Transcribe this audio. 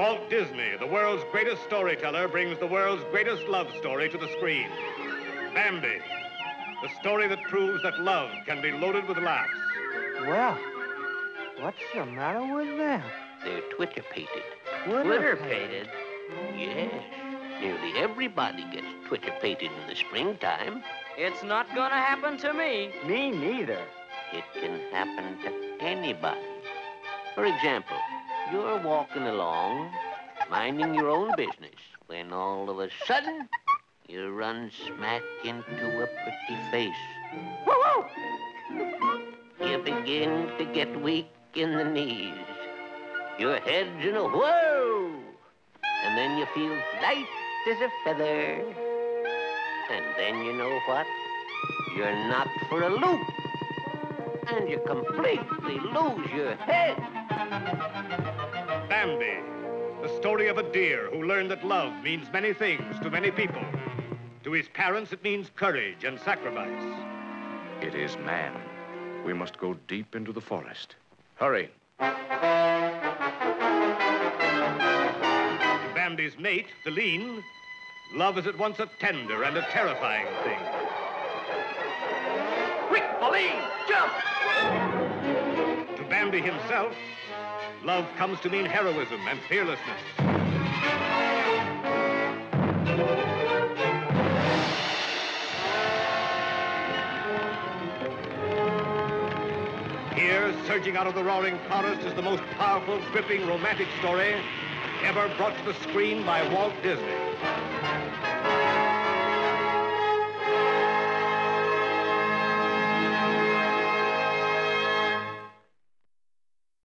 Walt Disney, the world's greatest storyteller, brings the world's greatest love story to the screen. Bambi, the story that proves that love can be loaded with laughs. Well, what's the matter with them? They're Twitter-pated. Twitter-pated? Yes. Nearly everybody gets Twitter-pated in the springtime. It's not gonna happen to me. Me neither. It can happen to anybody. For example, you're walking along, minding your own business, when all of a sudden, you run smack into a pretty face. Woo-hoo! You begin to get weak in the knees. Your head's in a whirl. And then you feel light as a feather. And then you know what? You're knocked for a loop. And you completely lose your head. Bambi, the story of a deer who learned that love means many things to many people. To his parents, it means courage and sacrifice. It is man. We must go deep into the forest. Hurry. To Bambi's mate, the lean, love is at once a tender and a terrifying thing. Quick, Pauline, jump! To Bambi himself, love comes to mean heroism and fearlessness. Here, surging out of the roaring forest, is the most powerful, gripping, romantic story ever brought to the screen by Walt Disney.